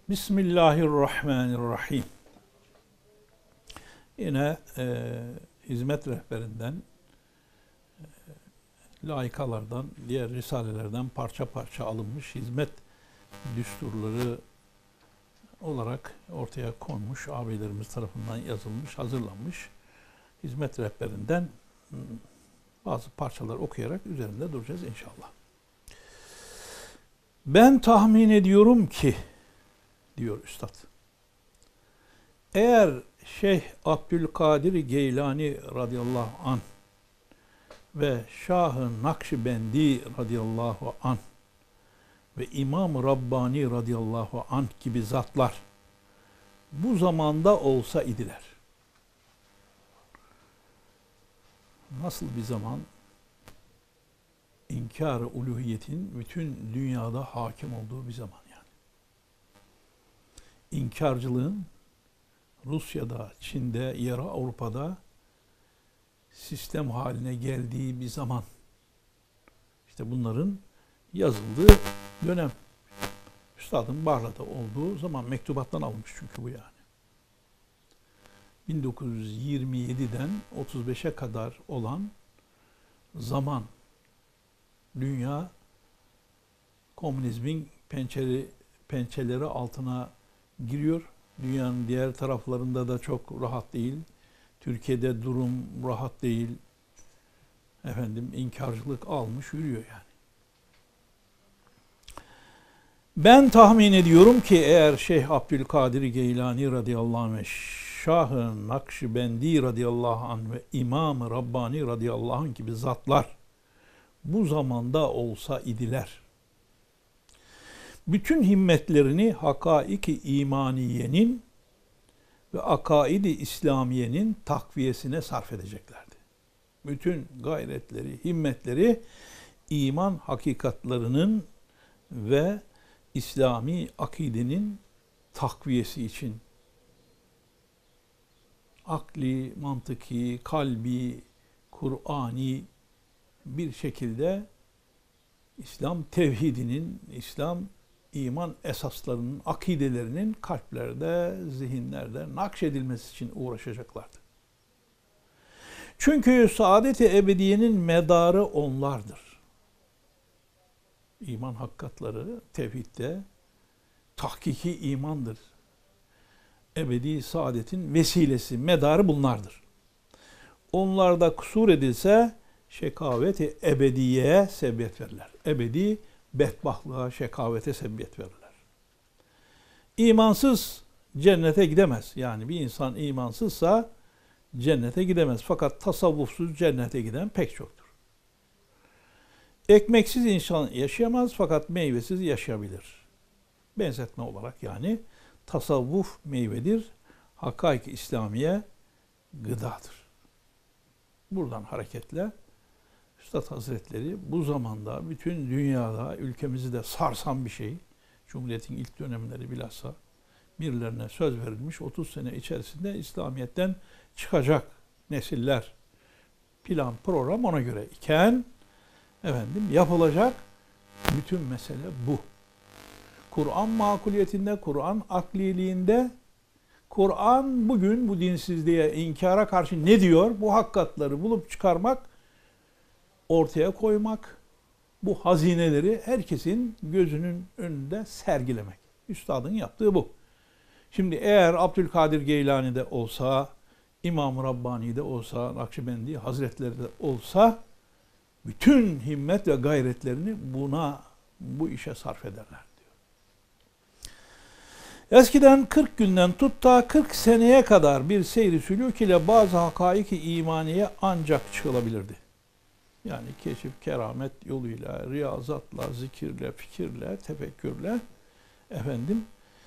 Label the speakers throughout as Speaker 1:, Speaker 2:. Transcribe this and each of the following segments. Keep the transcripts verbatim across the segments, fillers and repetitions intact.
Speaker 1: Bismillahirrahmanirrahim. Yine e, hizmet rehberinden, e, laikalardan, diğer risalelerden parça parça alınmış hizmet düsturları olarak ortaya konmuş, abilerimiz tarafından yazılmış, hazırlanmış hizmet rehberinden bazı parçalar okuyarak üzerinde duracağız inşallah. Ben tahmin ediyorum ki, diyor Üstad, eğer Şeyh Abdülkadir Geylani radıyallahu anh ve Şah-ı Nakşibendi radıyallahu anh ve İmam-ı Rabbani radıyallahu anh gibi zatlar bu zamanda olsa idiler. Nasıl bir zaman? İnkar-ı uluhiyetin bütün dünyada hakim olduğu bir zaman yani. İnkarcılığın Rusya'da, Çin'de, yarı Avrupa'da sistem haline geldiği bir zaman. İşte bunların yazıldığı dönem. Üstadın Barla'da olduğu zaman mektubattan almış çünkü bu yani. bin dokuz yüz yirmi yediden otuz beşe kadar olan zaman dünya komünizmin pençeli, pençeleri altına giriyor. Dünyanın diğer taraflarında da çok rahat değil. Türkiye'de durum rahat değil. Efendim inkarcılık almış yürüyor yani. Ben tahmin ediyorum ki eğer Şeyh Abdülkadir Geylani radıyallahu anh ve Şah-ı Nakşibendi radıyallahu anh ve İmam-ı Rabbani radıyallahu anh gibi zatlar bu zamanda olsa idiler, bütün himmetlerini hakaik-i imaniyenin ve akaid-i İslamiyenin takviyesine sarf edeceklerdi. Bütün gayretleri, himmetleri iman hakikatlarının ve İslami akidenin takviyesi için akli, mantıki, kalbi, Kur'ani bir şekilde İslam tevhidinin, İslam iman esaslarının, akidelerinin kalplerde, zihinlerde nakşedilmesi için uğraşacaklardı. Çünkü saadet-i ebediyenin medarı onlardır. İman hakikatları tevhidde tahkiki imandır. Ebedi saadetin vesilesi, medarı bunlardır. Onlarda kusur edilse şekavet-i ebediyeye sebebiyet verirler. Ebedi bedbahtlığa, şekavete sebebiyet verirler. İmansız cennete gidemez. Yani bir insan imansızsa cennete gidemez. Fakat tasavvufsuz cennete giden pek çoktur. Ekmeksiz insan yaşayamaz fakat meyvesiz yaşayabilir. Benzetme olarak yani tasavvuf meyvedir, hakaik-i İslamiye gıdadır. Buradan hareketle Üstad Hazretleri bu zamanda bütün dünyada ülkemizi de sarsan bir şey, Cumhuriyet'in ilk dönemleri bilhassa birilerine söz verilmiş otuz sene içerisinde İslamiyet'ten çıkacak nesiller, plan, program ona göre iken efendim yapılacak bütün mesele bu. Kur'an makuliyetinde, Kur'an akliliğinde, Kur'an bugün bu dinsizliğe, inkara karşı ne diyor? Bu hakikatları bulup çıkarmak, ortaya koymak, bu hazineleri herkesin gözünün önünde sergilemek. Üstadın yaptığı bu. Şimdi eğer Abdülkadir Geylani'de olsa, İmam-ı Rabbani'de olsa, Nakşibendi Hazretleri de olsa, bütün himmet ve gayretlerini buna, bu işe sarf ederler diyor. Eskiden kırk günden tut da kırk seneye kadar bir seyri sülûk ile bazı hakaik-i imaniye ancak çıkılabilirdi. Yani keşif, keramet yoluyla, riyazatla, zikirle, fikirle, tefekkürle efendim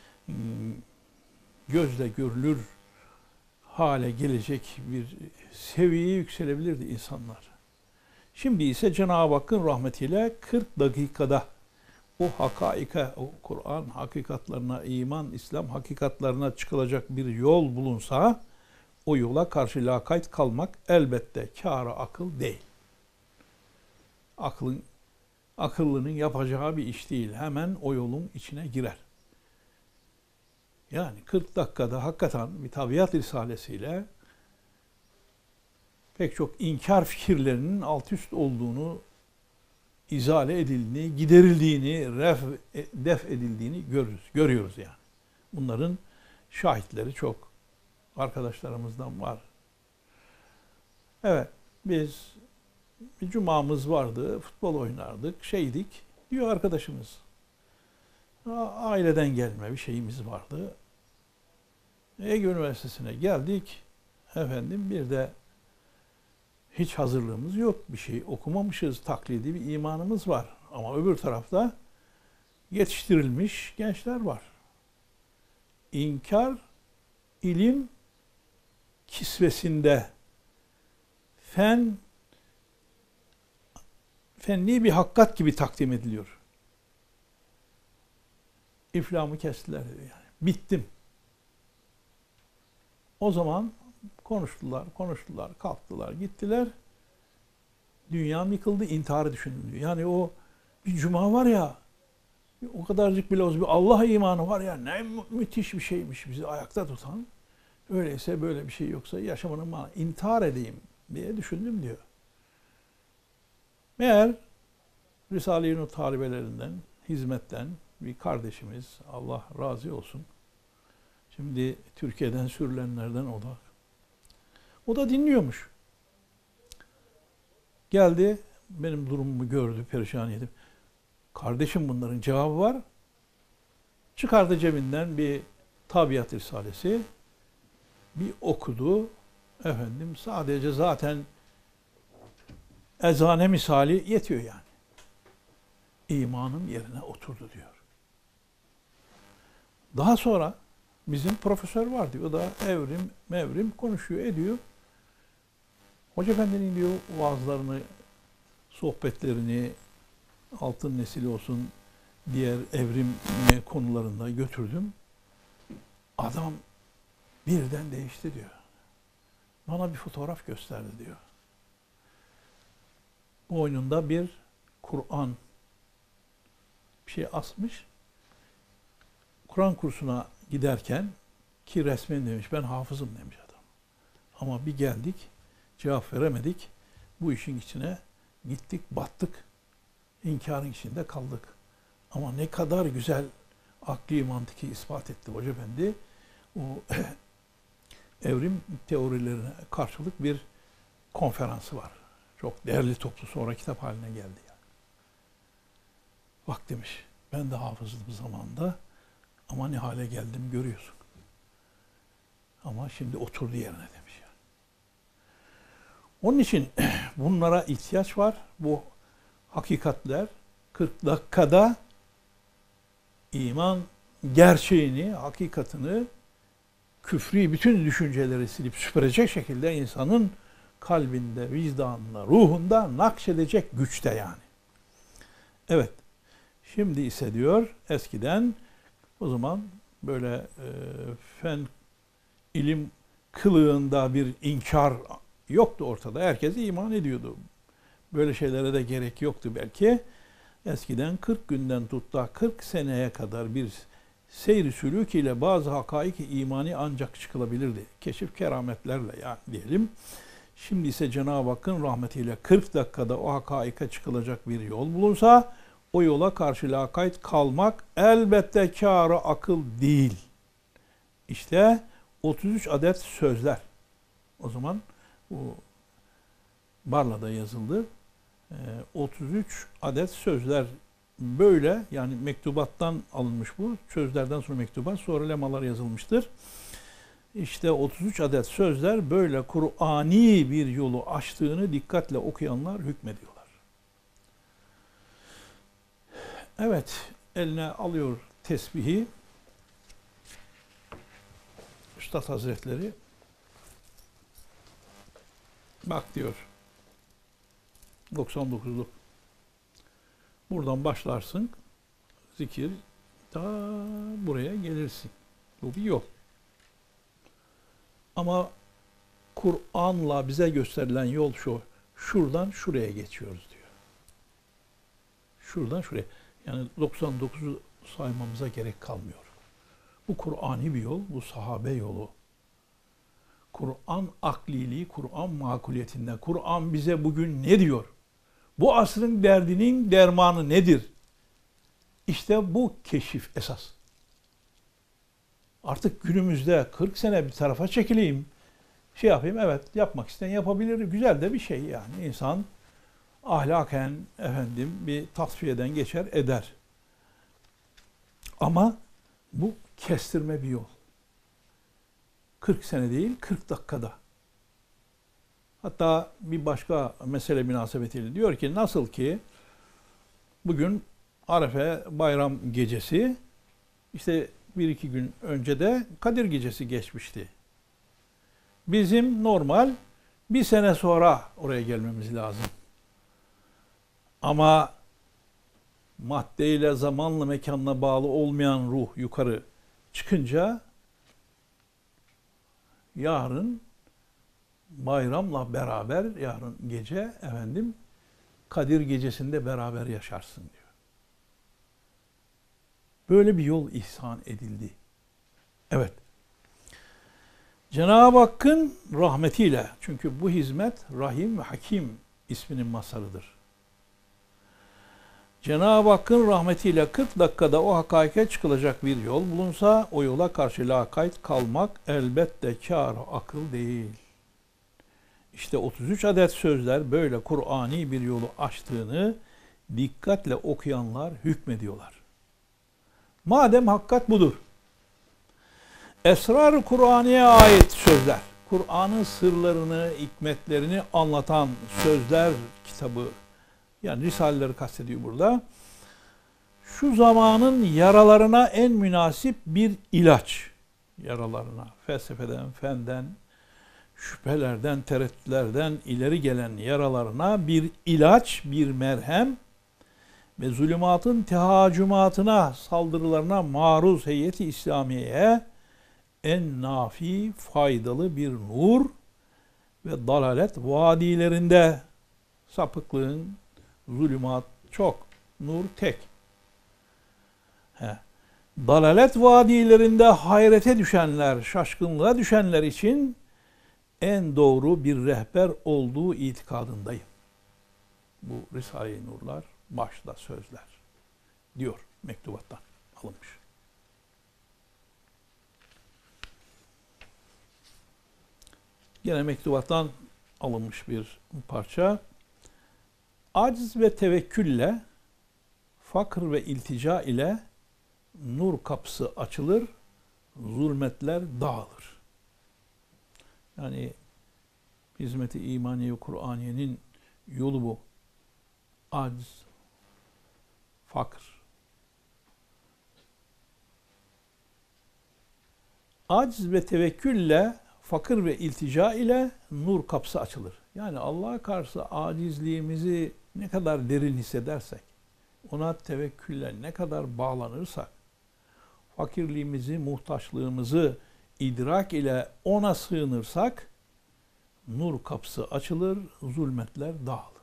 Speaker 1: gözle görülür hale gelecek bir seviyeye yükselebilirdi insanlar. Şimdi ise Cenab-ı Hakk'ın rahmetiyle kırk dakikada o hakaika, o Kur'an hakikatlarına, iman, İslam hakikatlarına çıkılacak bir yol bulunsa o yola karşı lakayt kalmak elbette kâr-ı akıl değil. Aklın, akıllının yapacağı bir iş değil. Hemen o yolun içine girer. Yani kırk dakikada hakikaten bir tabiat risalesiyle pek çok inkar fikirlerinin alt üst olduğunu, izale edildiğini, giderildiğini, ref, def edildiğini görürüz, görüyoruz yani. Bunların şahitleri çok arkadaşlarımızdan var. Evet, biz bir cumamız vardı, futbol oynardık, şeydik diyor arkadaşımız. Aileden gelme bir şeyimiz vardı. Ege Üniversitesi'ne geldik. Efendim bir de hiç hazırlığımız yok. Bir şey okumamışız. Taklidi bir imanımız var. Ama öbür tarafta yetiştirilmiş gençler var. İnkar, ilim kisvesinde fen, fenli bir hakikat gibi takdim ediliyor. İflamı kestiler yani. Bittim. O zaman konuştular, konuştular, kalktılar, gittiler. Dünya yıkıldı, intiharı düşünülüyor. Yani o bir cuma var ya, o kadarcık bile olsa bir Allah imanı var ya, ne mü- müthiş bir şeymiş bizi ayakta tutan. Öyleyse böyle bir şey yoksa yaşamanın manası, intihar edeyim diye düşündüm diyor. Meğer Risale-i Nur talebelerinden, hizmetten bir kardeşimiz, Allah razı olsun. Şimdi Türkiye'den sürülenlerden o da. O da dinliyormuş. Geldi, benim durumumu gördü, perişan edip. Kardeşim bunların cevabı var. Çıkardı cebinden bir tabiat risalesi. Bir okudu. Efendim sadece zaten ezane misali yetiyor yani. İmanım yerine oturdu diyor. Daha sonra bizim profesör var diyor. O da evrim mevrim konuşuyor ediyor. Hoca Efendi'nin diyor vaazlarını, sohbetlerini altın nesil olsun diğer evrim konularında götürdüm. Adam birden değişti diyor. Bana bir fotoğraf gösterdi diyor. Boynunda bir Kur'an bir şey asmış. Kur'an kursuna giderken ki resmen demiş ben hafızım demiş adam. Ama bir geldik cevap veremedik. Bu işin içine gittik battık. İnkarın içinde kaldık. Ama ne kadar güzel akli mantıki ispat etti Hoca Efendi. O evrim teorilerine karşılık bir konferansı var. Çok değerli toplu sonra kitap haline geldi. Yani. Bak demiş ben de hafızdım zamanında ama ne hale geldim görüyorsun. Ama şimdi oturdu yerine demiş. Yani. Onun için bunlara ihtiyaç var. Bu hakikatler kırk dakikada iman gerçeğini, hakikatini, küfri bütün düşünceleri silip süpürecek şekilde insanın kalbinde, vicdanında, ruhunda nakşedecek güçte yani. Evet. Şimdi ise diyor eskiden o zaman böyle e, fen ilim kılığında bir inkar yoktu ortada. Herkes iman ediyordu. Böyle şeylere de gerek yoktu belki. Eskiden kırk günden tut da kırk seneye kadar bir seyri sülük ile bazı hakaik-i imani ancak çıkılabilirdi. Keşif kerametlerle yani diyelim. Şimdi ise Cenab-ı Hakk'ın rahmetiyle kırk dakikada o hakaika çıkılacak bir yol bulunsa o yola karşı lakayt kalmak elbette kâr-ı akıl değil. İşte otuz üç adet sözler. O zaman bu Barla'da yazıldı. otuz üç adet sözler böyle yani mektubattan alınmış bu. Sözlerden sonra mektubat sonra lemalar yazılmıştır. İşte otuz üç adet sözler böyle Kur'ani bir yolu açtığını dikkatle okuyanlar hükmediyorlar. Evet, eline alıyor tesbihi. Üstad Hazretleri bak diyor doksan dokuzluk. Buradan başlarsın. Zikir ta buraya gelirsin. Bu bir yol. Ama Kur'an'la bize gösterilen yol şu. Şuradan şuraya geçiyoruz diyor. Şuradan şuraya. Yani doksan dokuzu saymamıza gerek kalmıyor. Bu Kur'ani bir yol, bu sahabe yolu. Kur'an akliliği, Kur'an makuliyetinde. Kur'an bize bugün ne diyor? Bu asrın derdinin dermanı nedir? İşte bu keşif esas. Artık günümüzde kırk sene bir tarafa çekileyim, şey yapayım, evet yapmak isteyen yapabilir. Güzel de bir şey yani. İnsan ahlaken efendim bir tasfiyeden geçer eder. Ama bu kestirme bir yol. kırk sene değil, kırk dakikada. Hatta bir başka mesele münasebetiyle diyor ki nasıl ki bugün Arefe bayram gecesi, işte bir iki gün önce de Kadir gecesi geçmişti. Bizim normal bir sene sonra oraya gelmemiz lazım. Ama maddeyle, zamanla, mekanla bağlı olmayan ruh yukarı çıkınca yarın bayramla beraber, yarın gece efendim Kadir gecesinde beraber yaşarsın diyor. Böyle bir yol ihsan edildi. Evet. Cenab-ı Hakk'ın rahmetiyle, çünkü bu hizmet Rahim ve Hakim isminin mazharıdır. Cenab-ı Hakk'ın rahmetiyle kırk dakikada o hakaike çıkılacak bir yol bulunsa, o yola karşı lakayt kalmak elbette kâr-ı akıl değil. İşte otuz üç adet sözler böyle Kur'ani bir yolu açtığını dikkatle okuyanlar hükmediyorlar. Madem hakikat budur, Esrar-ı Kur'aniye ait sözler, Kur'an'ın sırlarını, hikmetlerini anlatan sözler kitabı, yani Risaleleri kastediyor burada, şu zamanın yaralarına en münasip bir ilaç, yaralarına, felsefeden, fenden, şüphelerden, tereddütlerden ileri gelen yaralarına bir ilaç, bir merhem ve zulümatın tehacümatına, saldırılarına maruz heyeti İslamiye'ye en nafi, faydalı bir nur ve dalalet vadilerinde sapıklığın, zulümat çok, nur tek. He. Dalalet vadilerinde hayrete düşenler, şaşkınlığa düşenler için en doğru bir rehber olduğu itikadındayım. Bu Risale-i Nurlar başta sözler diyor, mektubattan alınmış. Yine mektubattan alınmış bir parça. Aciz ve tevekkülle, fakr ve iltica ile nur kapısı açılır, zulmetler dağılır. Yani hizmet-i imaniye ve Kur'aniyenin yolu bu. Aciz, fakr. Aciz ve tevekkülle, fakir ve iltica ile nur kapısı açılır. Yani Allah'a karşı acizliğimizi ne kadar derin hissedersek, ona tevekkülle ne kadar bağlanırsak, fakirliğimizi, muhtaçlığımızı idrak ile ona sığınırsak, nur kapısı açılır, zulmetler dağılır.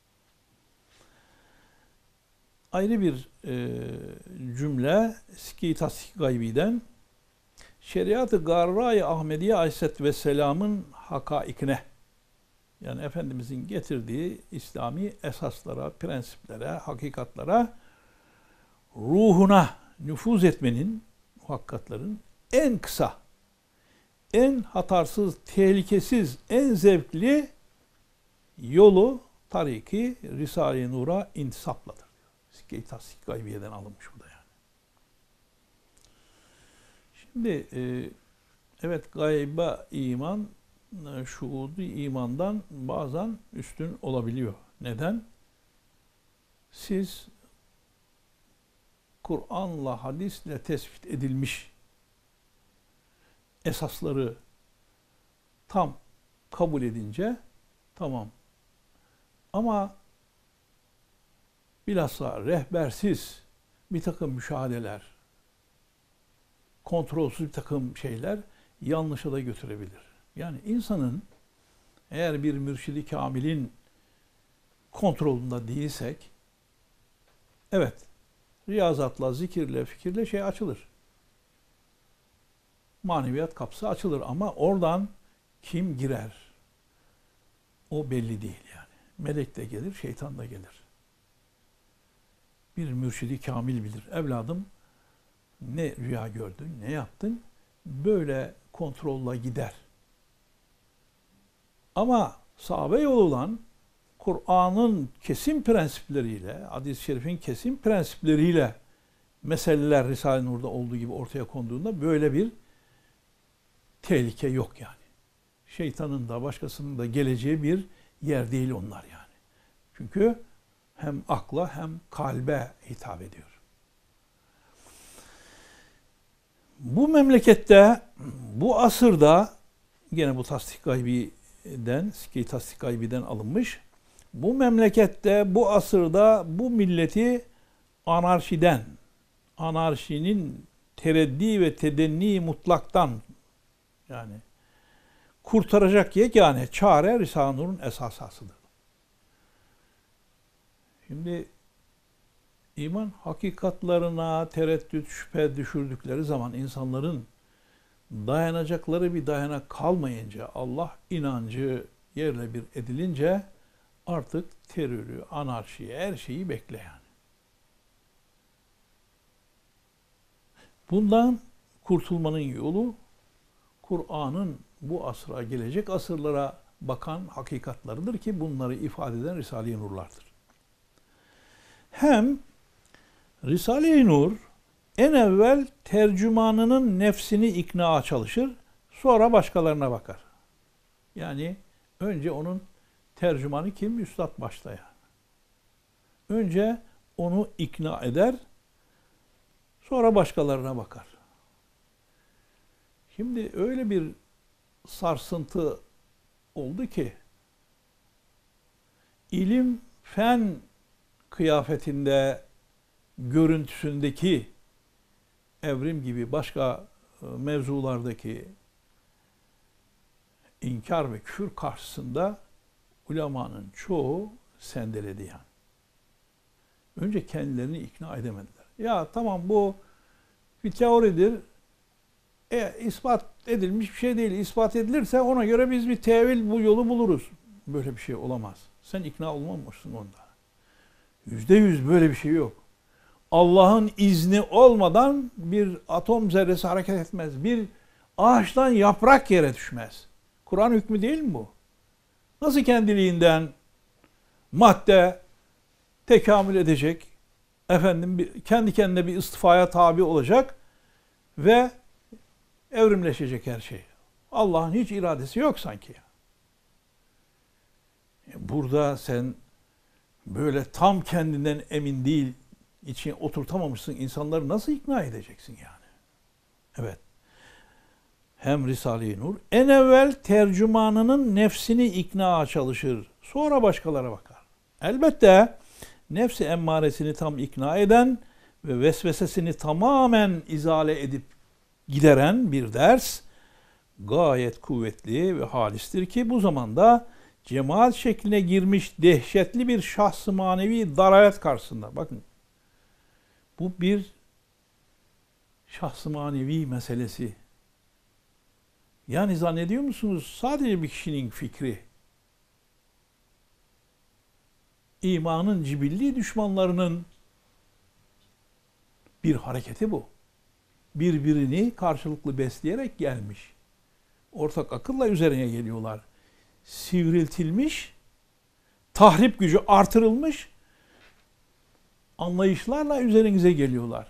Speaker 1: Ayrı bir e, cümle Sikî Tasdik Gaybi'den, Şeriat-ı Garra-i Ahmediye Aleyhisselatü Vesselam'ın hakaikine, yani Efendimizin getirdiği İslami esaslara, prensiplere, hakikatlara, ruhuna nüfuz etmenin, hakikatların en kısa, en hatarsız, tehlikesiz, en zevkli yolu tariki Risale-i Nur'a intisapladır. Sikî Tasdik Gaybiye'den alınmış bu da yani. Şimdi e, evet gayba iman şuhudu imandan bazen üstün olabiliyor. Neden? Siz Kur'an'la, hadisle tespit edilmiş esasları tam kabul edince tamam. Ama bilhassa rehbersiz bir takım müşahedeler, kontrolsüz bir takım şeyler yanlışa da götürebilir. Yani insanın eğer bir mürşidi kamilin kontrolünde değilsek, evet, riyazatla, zikirle, fikirle şey açılır. maneviyat kapısı açılır ama oradan kim girer? O belli değil yani. Melek de gelir, şeytan da gelir. Bir mürşidi kamil bilir. Evladım ne rüya gördün, ne yaptın? Böyle kontrolla gider. Ama sahabe yolu olan Kur'an'ın kesin prensipleriyle, hadis-i şerifin kesin prensipleriyle meseleler Risale-i Nur'da olduğu gibi ortaya konduğunda böyle bir tehlike yok yani. Şeytanın da başkasının da geleceği bir yer değil onlar yani. Çünkü hem akla hem kalbe hitap ediyor. Bu memlekette, bu asırda, gene bu tasdik gaybiden, ki tasdik gaybiden alınmış, bu memlekette, bu asırda bu milleti anarşiden, anarşinin tereddi ve tedenni mutlaktan, yani kurtaracak yegane çare Risale-i Nur'un esasasıdır. Şimdi iman hakikatlarına tereddüt, şüphe düşürdükleri zaman insanların dayanacakları bir dayanak kalmayınca, Allah inancı yerle bir edilince artık terörü, anarşiyi, her şeyi bekle yani. Bundan kurtulmanın yolu Kur'an'ın bu asra, gelecek asırlara bakan hakikatlarıdır ki bunları ifade eden Risale-i Nur'lardır. Hem Risale-i Nur en evvel tercümanının nefsini iknaa çalışır, sonra başkalarına bakar. Yani önce onun tercümanı kim? Üstad başta yani. Önce onu ikna eder, sonra başkalarına bakar. Şimdi öyle bir sarsıntı oldu ki ilim, fen kıyafetinde, görüntüsündeki evrim gibi başka mevzulardaki inkar ve küfür karşısında ulemanın çoğu sendeledi yani. Önce kendilerini ikna edemediler. Ya tamam bu bir teoridir. E, ispat edilmiş bir şey değil. İspat edilirse ona göre biz bir tevil bu yolu buluruz. Böyle bir şey olamaz. Sen ikna olmamışsın onda. Yüzde yüz böyle bir şey yok. Allah'ın izni olmadan bir atom zerresi hareket etmez. Bir ağaçtan yaprak yere düşmez. Kur'an hükmü değil mi bu? Nasıl kendiliğinden madde tekamül edecek, efendim kendi kendine bir istifaya tabi olacak ve evrimleşecek her şey. Allah'ın hiç iradesi yok sanki. Burada sen böyle tam kendinden emin değil, içine oturtamamışsın, insanları nasıl ikna edeceksin yani? Evet. Hem Risale-i Nur en evvel tercümanının nefsini ikna çalışır. Sonra başkalara bakar. Elbette nefsi emmaresini tam ikna eden ve vesvesesini tamamen izale edip gideren bir ders gayet kuvvetli ve halistir ki bu zamanda cemaat şekline girmiş dehşetli bir şahs-ı manevi dalalet karşısında. Bakın bu bir şahs-ı manevi meselesi. Yani zannediyor musunuz sadece bir kişinin fikri? İmanın cibilli düşmanlarının bir hareketi bu. Birbirini karşılıklı besleyerek gelmiş. Ortak akılla üzerine geliyorlar. Sivriltilmiş, tahrip gücü artırılmış anlayışlarla üzerinize geliyorlar.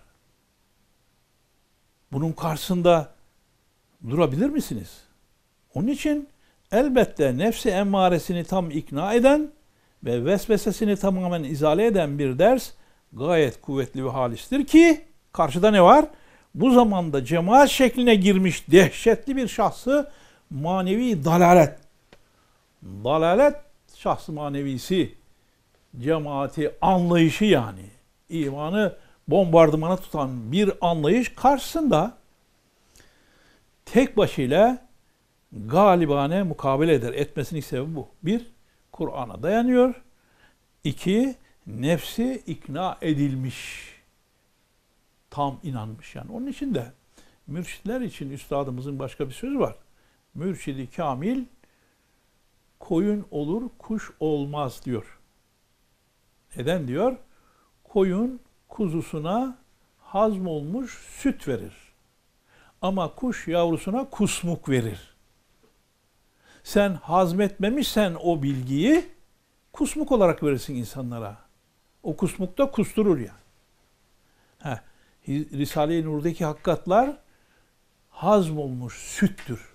Speaker 1: Bunun karşısında durabilir misiniz? Onun için elbette nefsi emmaresini tam ikna eden ve vesvesesini tamamen izale eden bir ders gayet kuvvetli ve halistir ki karşıda ne var? Bu zamanda cemaat şekline girmiş dehşetli bir şahsı manevi dalalet. Dalalet şahsı manevisi, cemaati anlayışı yani. İmanı bombardımana tutan bir anlayış karşısında tek başıyla galibane mukabele eder. Etmesinin sebebi bu. Bir, Kur'an'a dayanıyor. İki, nefsi ikna edilmiş. Tam inanmış yani. Onun için de Mürşitler için üstadımızın başka bir sözü var. Mürşidi kamil koyun olur, kuş olmaz diyor. Neden diyor? Koyun kuzusuna hazmolmuş süt verir. Ama kuş yavrusuna kusmuk verir. Sen hazmetmemişsen o bilgiyi kusmuk olarak verirsin insanlara. O kusmuk da kusturur yani. Heh. Risale-i Nur'daki hakikatlar hazmolmuş süttür.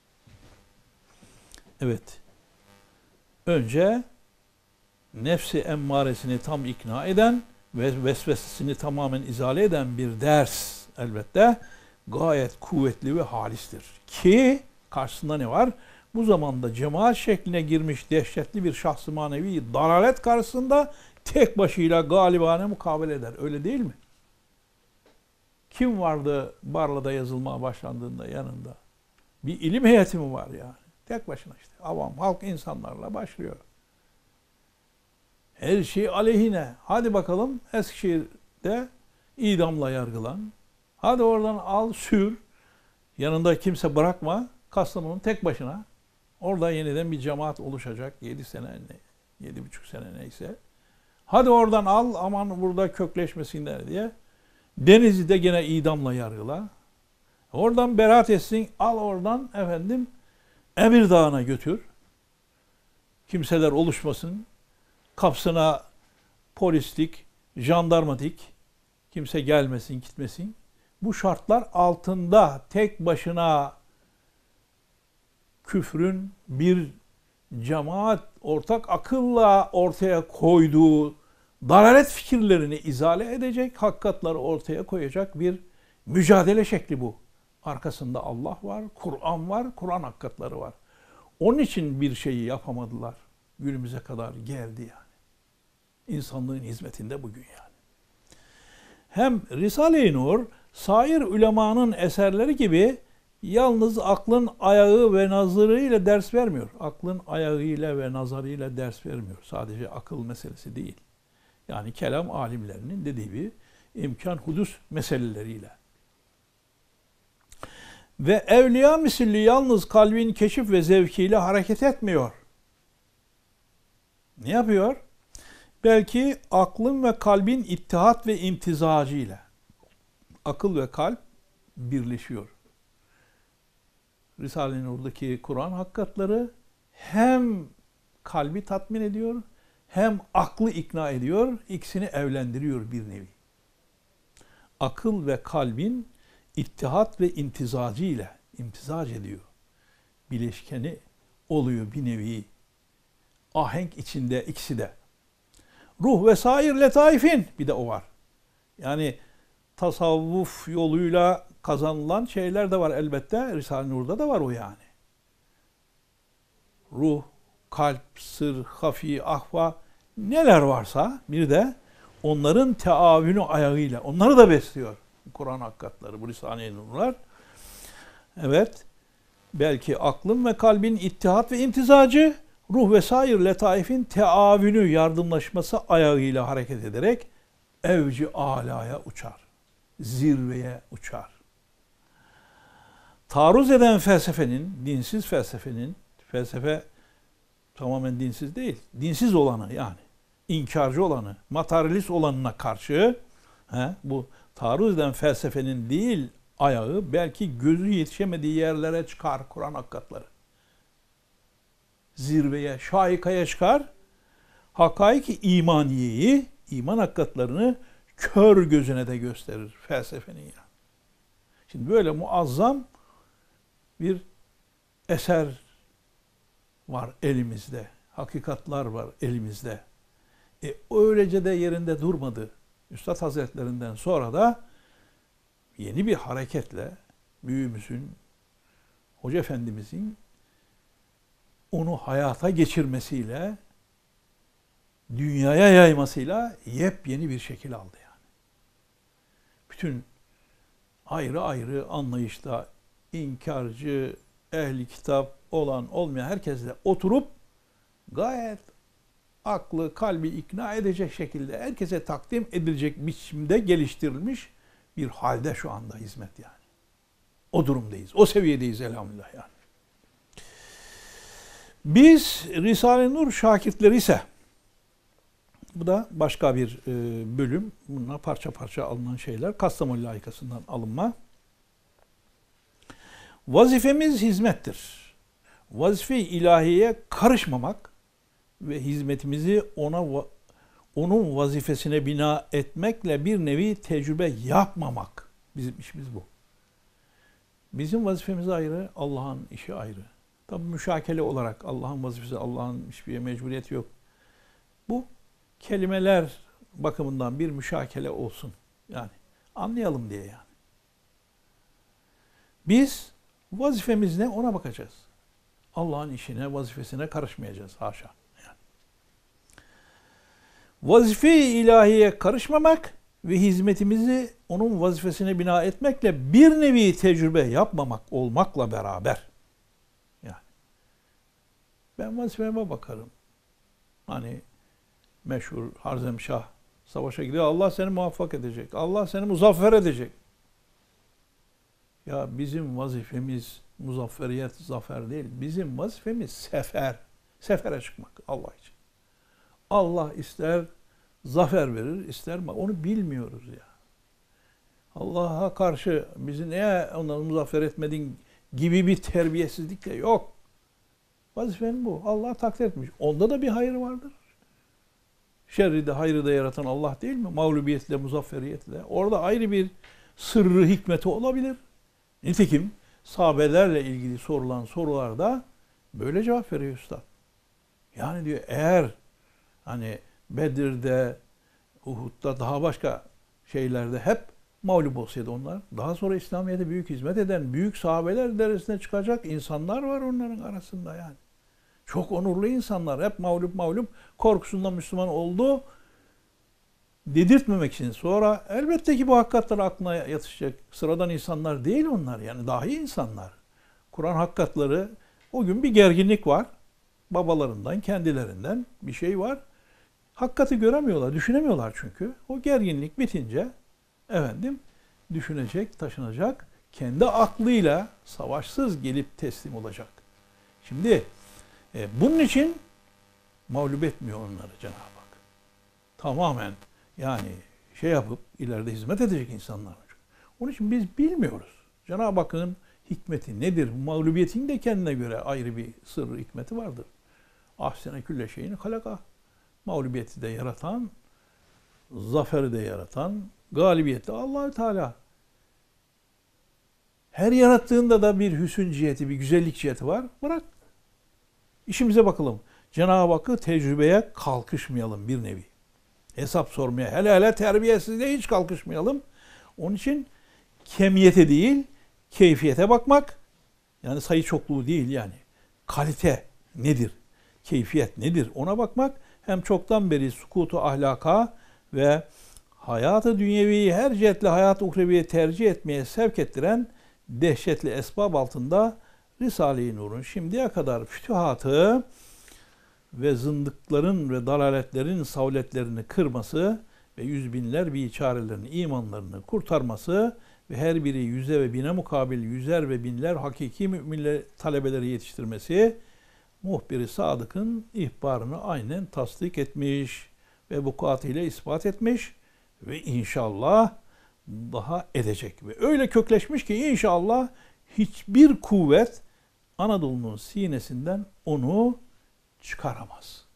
Speaker 1: Evet. Önce nefsi emmaresini tam ikna eden ve vesvesesini tamamen izale eden bir ders elbette gayet kuvvetli ve halistir. Ki karşısında ne var? Bu zamanda cemaat şekline girmiş dehşetli bir şahs-ı manevi dalalet karşısında tek başıyla galibane mukabele eder. Öyle değil mi? Kim vardı Barla'da yazılmaya başlandığında yanında? Bir ilim heyeti mi var yani? Tek başına işte. Avam, halk insanlarla başlıyor. Her şey aleyhine. Hadi bakalım Eskişehir'de idamla yargılan. Hadi oradan al, sür. Yanında kimse bırakma. Kastamonu'nun tek başına. Orada yeniden bir cemaat oluşacak. Yedi sene, ne, yedi buçuk sene neyse. Hadi oradan al, aman burada kökleşmesinler diye. Denizli'de gene idamla yargıla. Oradan beraat etsin, al oradan efendim Emirdağ'ına götür. Kimseler oluşmasın. Kapsına polislik, jandarmatik, kimse gelmesin, gitmesin. Bu şartlar altında tek başına küfrün bir cemaat ortak akılla ortaya koyduğu dalalet fikirlerini izale edecek, hakikatları ortaya koyacak bir mücadele şekli bu. Arkasında Allah var, Kur'an var, Kur'an hakikatları var. Onun için bir şeyi yapamadılar. Günümüze kadar geldi yani. İnsanlığın hizmetinde bugün yani. Hem Risale-i Nur, sair ulemanın eserleri gibi yalnız aklın ayağı ve nazarıyla ders vermiyor. Aklın ayağıyla ve nazarıyla ders vermiyor. Sadece akıl meselesi değil. Yani kelam alimlerinin dediği gibi imkan hudus meseleleriyle. Ve evliya misilli yalnız kalbin keşif ve zevkiyle hareket etmiyor. Ne yapıyor? Belki aklın ve kalbin ittihat ve imtizacı ile. Akıl ve kalp birleşiyor. Risale-i Nur'daki Kur'an hakikatları hem kalbi tatmin ediyor, hem aklı ikna ediyor, ikisini evlendiriyor bir nevi. Akıl ve kalbin ittihat ve imtizacı ile imtizac ediyor. Bileşkeni oluyor bir nevi. Ahenk içinde ikisi de. Ruh ve sair letaifin bir de o var. Yani tasavvuf yoluyla kazanılan şeyler de var elbette. Risale-i Nur'da da var o yani. Ruh, kalp, sır, hafi, ahva neler varsa bir de onların teavünü ayağıyla. Onları da besliyor. Kur'an hakikatları, bu Risale-i Nurlar. Evet. Belki aklın ve kalbin ittihat ve imtizacı, ruh ve sair letaifin teavünü, yardımlaşması ayağıyla hareket ederek evci alaya uçar. Zirveye uçar. Taarruz eden felsefenin, dinsiz felsefenin, felsefe tamamen dinsiz değil, dinsiz olanı yani, inkarcı olanı, materyalist olanına karşı he, bu taarruz eden felsefenin değil ayağı belki gözü yetişemediği yerlere çıkar Kur'an hakikatları. Zirveye, şahikaya çıkar. Hakaik-i imaniyeyi, iman hakikatlarını kör gözüne de gösterir felsefenin yani. Şimdi böyle muazzam bir eser var elimizde. Hakikatlar var elimizde. E, öylece de yerinde durmadı. Üstad Hazretlerinden sonra da yeni bir hareketle büyüğümüzün, Hoca Efendimizin onu hayata geçirmesiyle, dünyaya yaymasıyla yepyeni bir şekil aldı yani. Bütün ayrı ayrı anlayışta inkarcı, ehli kitap olan olmayan herkesle oturup gayet aklı, kalbi ikna edecek şekilde herkese takdim edilecek biçimde geliştirilmiş bir halde şu anda hizmet yani. O durumdayız. O seviyedeyiz elhamdülillah yani. Biz Risale-i Nur şakirtleri ise, bu da başka bir e, bölüm. Bunlar parça parça alınan şeyler. Kastamonu layıkasından alınma. Vazifemiz hizmettir. Vazife-i ilahiyeye karışmamak ve hizmetimizi ona onun vazifesine bina etmekle bir nevi tecrübe yapmamak. Bizim işimiz bu. Bizim vazifemiz ayrı, Allah'ın işi ayrı. Tabi müşakele olarak Allah'ın vazifesi, Allah'ın hiçbir mecburiyeti yok. Bu kelimeler bakımından bir müşakele olsun. Yani anlayalım diye yani. Biz vazifemiz ne? Ona bakacağız. Allah'ın işine, vazifesine karışmayacağız. Haşa. Yani. Vazife-i ilahiye karışmamak ve hizmetimizi onun vazifesine bina etmekle bir nevi tecrübe yapmamak olmakla beraber. Yani ben vazifeme bakarım. Hani meşhur Harzemşah savaşa gidiyor. Allah seni muvaffak edecek. Allah seni muzaffer edecek. Ya bizim vazifemiz muzafferiyet, zafer değil. Bizim vazifemiz sefer. Sefere çıkmak Allah için. Allah ister zafer verir, ister onu bilmiyoruz ya. Allah'a karşı bizi niye onları muzaffer etmedin gibi bir terbiyesizlik de yok. Vazifen bu. Allah takdir etmiş. Onda da bir hayır vardır. Şerri de hayrı da yaratan Allah değil mi? Mağlubiyetle, muzafferiyetle. Orada ayrı bir sırrı, hikmeti olabilir. Nitekim sahabelerle ilgili sorulan sorularda böyle cevap veriyor Üstad. Yani diyor eğer hani Bedir'de, Uhud'da daha başka şeylerde hep mağlup olsaydı onlar, daha sonra İslamiyet'e büyük hizmet eden büyük sahabeler derecesine çıkacak insanlar var onların arasında yani. Çok onurlu insanlar, hep mağlup mağlup korkusundan Müslüman oldu dedirtmemek için. Sonra elbette ki bu hakikatler aklına yatışacak. Sıradan insanlar değil onlar yani, dahi insanlar. Kur'an hakikatleri, o gün bir gerginlik var. Babalarından, kendilerinden bir şey var. Hakikati göremiyorlar, düşünemiyorlar çünkü. O gerginlik bitince efendim düşünecek, taşınacak. Kendi aklıyla savaşsız gelip teslim olacak. Şimdi e, bunun için mağlup etmiyor onları Cenab-ı Hak. Tamamen yani şey yapıp ileride hizmet edecek insanlar. Onun için biz bilmiyoruz. Cenab-ı Hakk'ın hikmeti nedir? Mağlubiyetin de kendine göre ayrı bir sırrı, hikmeti vardır. Ahsene külle şeyini halaka. Mağlubiyeti de yaratan, zaferi de yaratan, galibiyeti de Allah-u Teala. Her yarattığında da bir hüsn ciheti, bir güzellik ciheti var. Bırak. İşimize bakalım. Cenab-ı Hakk'ı tecrübeye kalkışmayalım bir nevi. Hesap sormaya, hele hele terbiyesizliğe hiç kalkışmayalım. Onun için kemiyete değil, keyfiyete bakmak, yani sayı çokluğu değil yani. Kalite nedir? Keyfiyet nedir? Ona bakmak hem çoktan beri sukutu ahlaka ve hayatı dünyeviyi her cihetle hayat-ı uhreviye tercih etmeye sevk ettiren dehşetli esbab altında Risale-i Nur'un şimdiye kadar fütühatı ve zındıkların ve dalaletlerin savletlerini kırması ve yüz binler biçarelerin imanlarını kurtarması ve her biri yüze ve bine mukabil yüzer ve binler hakiki müminler talebeleri yetiştirmesi muhbir-i sadıkın ihbarını aynen tasdik etmiş ve vukuatıyla ispat etmiş ve inşallah daha edecek. Ve öyle kökleşmiş ki inşallah hiçbir kuvvet Anadolu'nun sinesinden onu çıkaramaz.